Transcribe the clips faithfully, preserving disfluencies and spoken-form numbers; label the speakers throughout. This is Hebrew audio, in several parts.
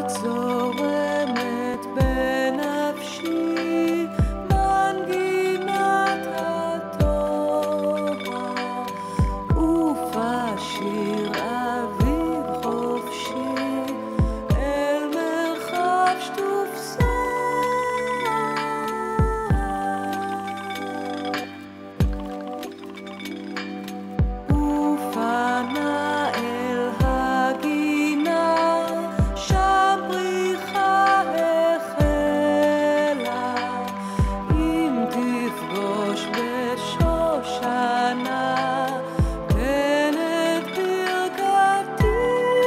Speaker 1: צורמת בנפשי מנגינת התורה ופשיר אוויר חופשי אל מרחב שטוף ופנה אל הגינה שם פריחה החלה אם תפגוש בשושנה תן את ברכתי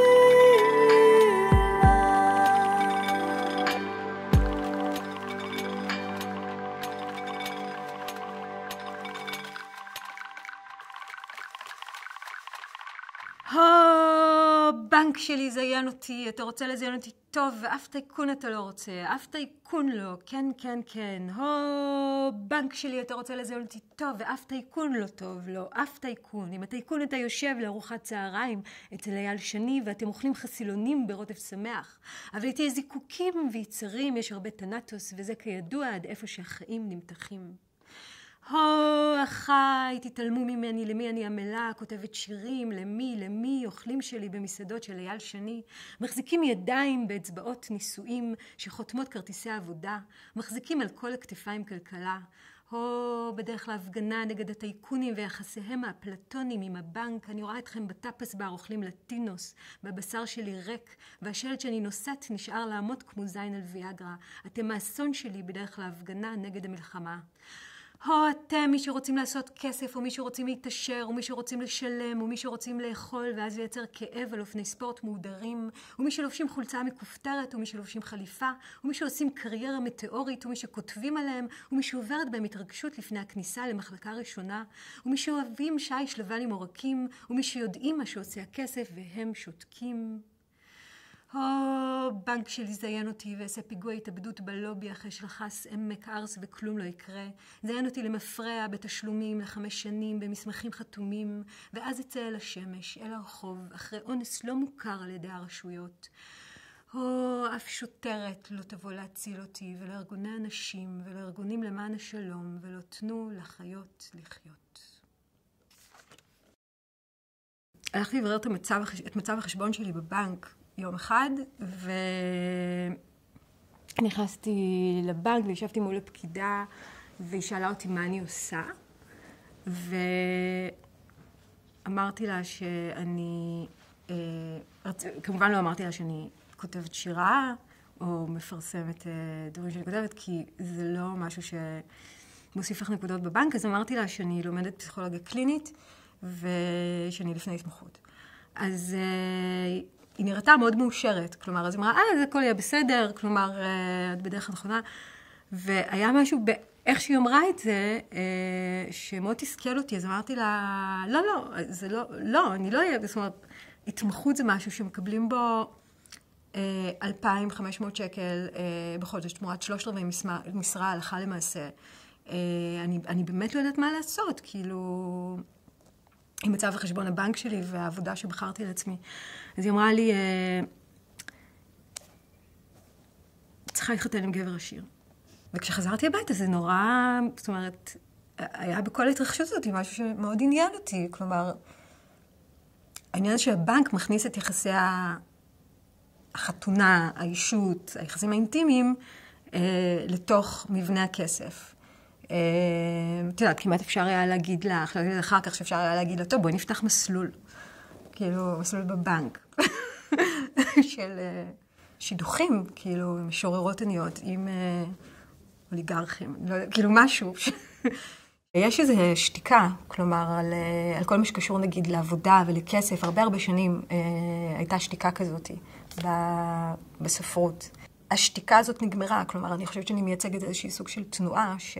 Speaker 1: הבנק שלי זיין אותי, אתה רוצה לזיין אותי טוב, ואף טייקון אתה לא רוצה, אף טייקון לא, כן, כן, כן. הבנק שלי, אתה רוצה לזיין אותי טוב, ואף טייקון לא טוב, לא, אף טייקון. עם הטייקון אתה יושב לארוחת צהריים אצל אייל שני, ואתם אוכלים חסילונים ברוטב שמח. אבל איתי זיקוקים ויצרים, יש הרבה טנטוס, וזה כידוע עד איפה שהחיים נמתחים. הו, אחי, תתעלמו ממני, למי אני עמלה, כותבת שירים, למי, למי, אוכלים שלי במסעדות של אייל שני, מחזיקים ידיים באצבעות נישואים שחותמות כרטיסי עבודה, מחזיקים על כל הכתפיים כלכלה, הו, בדרך להפגנה נגד הטייקונים ויחסיהם האפלטונים עם הבנק, אני רואה אתכם בטאפס בר אוכלים לטינוס, בבשר שלי ריק, והשלט שאני נושאת נשאר לעמוד כמו זין על ויאגרה, אתם האסון שלי בדרך להפגנה נגד המלחמה. הו, אתם, מי שרוצים לעשות כסף, או מי שרוצים להתעשר, או מי שרוצים לשלם, או מי שרוצים לאכול, ואז לייצר כאב על אופני ספורט מודרים, ומי שלובשים חולצה מכופתרת, ומי שלובשים חליפה, ומי שעושים קריירה מטאורית, ומי שכותבים עליהם, ומי שעוברת בהם התרגשות לפני הכניסה למחלקה ראשונה, ומי שאוהבים שי שלבנים עורקים, ומי שיודעים מה שעושה הכסף, והם שותקים. הו, בנק שלי זיין אותי ועשה פיגוע התאבדות בלובי אחרי שלחס עמק ארס וכלום לא יקרה. זיין אותי למפרע בתשלומים לחמש שנים במסמכים חתומים, ואז אצא אל השמש, אל הרחוב, אחרי אונס לא מוכר על ידי הרשויות. הו, אף שוטרת לא תבוא להציל אותי, ולארגוני אנשים, ולארגונים למען השלום, ולא תנו לחיות לחיות. הלכתי לברר את מצב, את מצב החשבון שלי בבנק יום אחד, ונכנסתי לבנק וישבתי מול הפקידה, והיא שאלה אותי מה אני עושה, ואמרתי לה שאני, כמובן לא אמרתי לה שאני כותבת שירה, או מפרסמת דברים שאני כותבת, כי זה לא משהו שמוסיף לך נקודות בבנק, אז אמרתי לה שאני לומדת פסיכולוגיה קלינית, ושאני לפני התמחות. אז היא נראתה מאוד מאושרת, כלומר, אז היא אמרה, אה, זה הכל יהיה בסדר, כלומר, את בדרך הנכונה. והיה משהו באיך שהיא אמרה את זה, שמאוד תסכל אותי, אז אמרתי לה, לא, לא, זה לא, לא, אני לא אהיה, זאת אומרת, התמחות זה משהו שמקבלים בו אלפיים וחמש מאות שקל בחודש, תמורת שלושת רבעי משרה הלכה למעשה. אני, אני באמת לא יודעת מה לעשות, כאילו, עם מצב החשבון הבנק שלי והעבודה שבחרתי לעצמי. אז היא אמרה לי, צריכה להתחתן עם גבר עשיר. וכשחזרתי הביתה זה נורא, זאת אומרת, היה בכל ההתרחשות הזאת משהו שמאוד עניין אותי. כלומר, העניין שהבנק מכניס את יחסי החתונה, האישות, היחסים האינטימיים, לתוך מבנה הכסף. אתה יודעת, כמעט אפשר היה להגיד לך, אחר כך שאפשר היה להגיד לו, טוב, בואי נפתח מסלול. כאילו, מסלול בבנק. של שידוכים, כאילו, משוררות עניות, עם אוליגרכים, כאילו משהו. יש איזו שתיקה, כלומר, על, על כל מה שקשור, נגיד, לעבודה ולכסף. הרבה הרבה שנים הייתה שתיקה כזאת בספרות. השתיקה הזאת נגמרה, כלומר, אני חושבת שאני מייצגת איזושהי סוג של תנועה ש...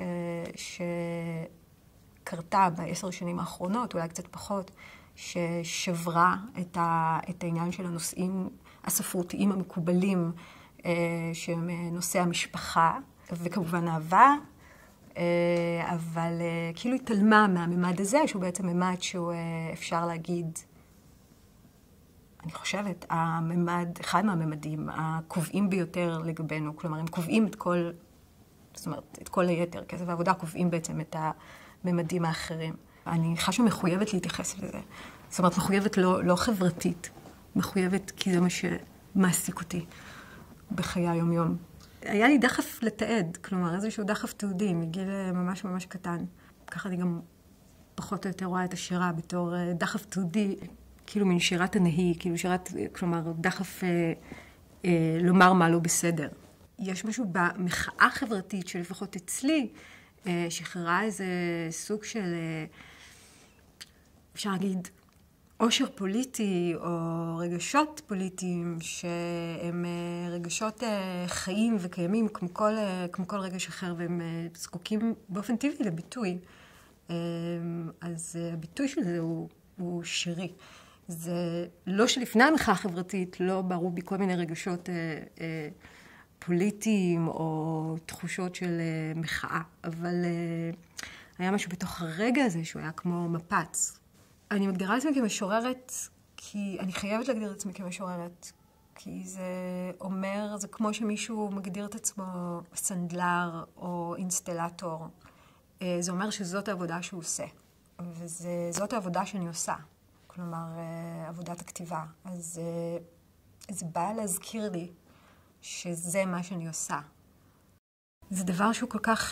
Speaker 1: שקרתה בעשר שנים האחרונות, אולי קצת פחות, ששברה את, ה... את העניין של הנושאים הספרותיים המקובלים, שהם נושאי המשפחה, וכמובן אהבה, אבל כאילו התעלמה מהממד הזה, שהוא בעצם ממד שהוא אפשר להגיד אני חושבת, הממד, אחד מהממדים הקובעים ביותר לגבינו, כלומר, הם קובעים את כל, זאת אומרת, את כל היתר, כסף ועבודה קובעים בעצם את הממדים האחרים. אני חשה מחויבת להתייחס לזה. זאת אומרת, מחויבת לא, לא חברתית, מחויבת כי זה מה שמעסיק אותי בחיי היום-יום. היה לי דחף לתעד, כלומר, איזשהו דחף תעודי מגיל ממש ממש קטן. ככה אני גם פחות או יותר רואה את השירה בתור דחף תעודי, כאילו מן שירת הנהי, כאילו שירת, כלומר, דחף אה, אה, לומר מה לא בסדר. יש משהו במחאה חברתית שלפחות אצלי, אה, שחררה איזה סוג של, אה, אפשר להגיד, עושר פוליטי או רגשות פוליטיים שהם אה, רגשות אה, חיים וקיימים כמו כל, אה, כמו כל רגש אחר, והם אה, זקוקים באופן טבעי לביטוי. אה, אז אה, הביטוי של זה הוא, הוא שירי. זה לא שלפני המחאה החברתית לא בערו בי כל מיני רגשות אה, אה, פוליטיים או תחושות של אה, מחאה, אבל אה, היה משהו בתוך הרגע הזה שהוא היה כמו מפץ. אני מגדירה את עצמי כמשוררת כי אני חייבת להגדיר את עצמי כמשוררת, כי זה אומר, זה כמו שמישהו מגדיר את עצמו סנדלר או אינסטלטור. אה, זה אומר שזאת העבודה שהוא עושה, וזאת העבודה שאני עושה. כלומר, עבודת הכתיבה. אז זה בא להזכיר לי שזה מה שאני עושה. זה דבר שהוא כל כך...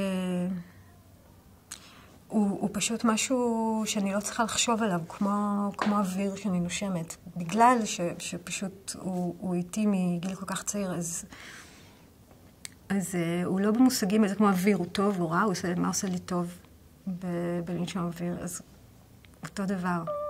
Speaker 1: הוא, הוא פשוט משהו שאני לא צריכה לחשוב עליו, כמו, כמו אוויר שאני נושמת. בגלל ש, שפשוט הוא, הוא איתי מגיל כל כך צעיר, אז, אז הוא לא במושגים, זה כמו אוויר, הוא טוב, הוא רע, הוא עושה, מה עושה לי טוב בלנשום אוויר. אז אותו דבר.